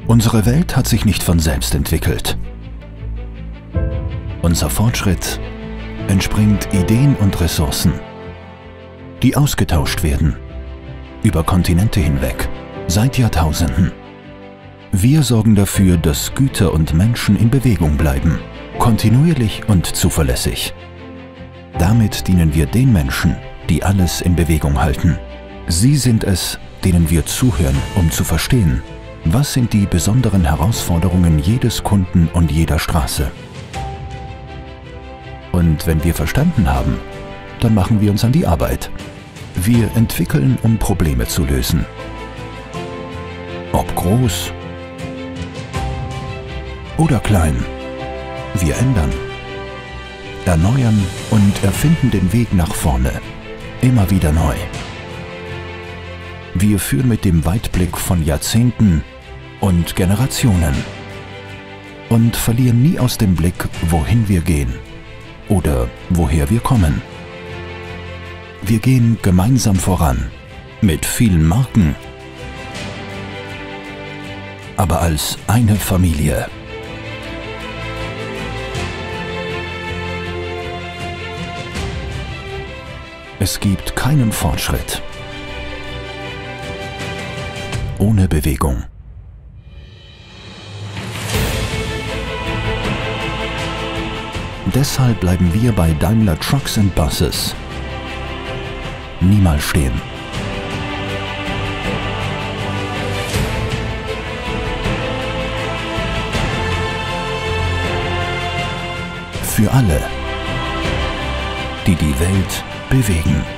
Unsere Welt hat sich nicht von selbst entwickelt. Unser Fortschritt entspringt Ideen und Ressourcen, die ausgetauscht werden, über Kontinente hinweg, seit Jahrtausenden. Wir sorgen dafür, dass Güter und Menschen in Bewegung bleiben, kontinuierlich und zuverlässig. Damit dienen wir den Menschen, die alles in Bewegung halten. Sie sind es, denen wir zuhören, um zu verstehen, was sind die besonderen Herausforderungen jedes Kunden und jeder Straße. Und wenn wir verstanden haben, dann machen wir uns an die Arbeit. Wir entwickeln, um Probleme zu lösen. Ob groß oder klein, wir ändern, erneuern und erfinden den Weg nach vorne, immer wieder neu. Wir führen mit dem Weitblick von Jahrzehnten und Generationen und verlieren nie aus dem Blick, wohin wir gehen oder woher wir kommen. Wir gehen gemeinsam voran, mit vielen Marken, aber als eine Familie. Es gibt keinen Fortschritt ohne Bewegung. Deshalb bleiben wir bei Daimler Trucks and Buses niemals stehen. Für alle, die die Welt bewegen.